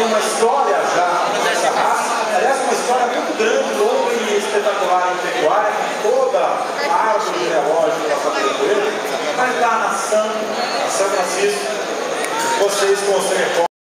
uma história já dessa raça, aliás, uma história muito grande, longa e espetacular em pecuária, com toda a árvore genealógica da família Coelho, mas lá na São Francisco, vocês com o